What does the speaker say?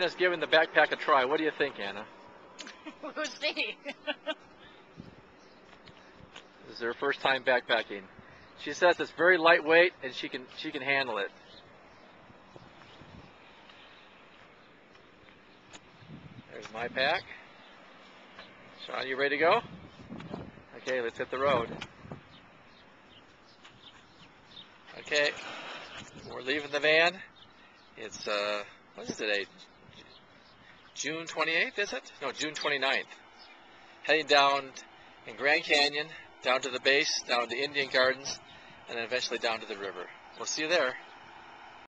Anna's giving the backpack a try. What do you think, Anna? We'll see. This is her first time backpacking. She says it's very lightweight and she can handle it. There's my pack. Sean, you ready to go? Okay, let's hit the road. Okay, we're leaving the van. It's, what is today? June 28th, is it? No, June 29th. Heading down in Grand Canyon, down to the base, down to Indian Gardens, and then eventually down to the river. We'll see you there.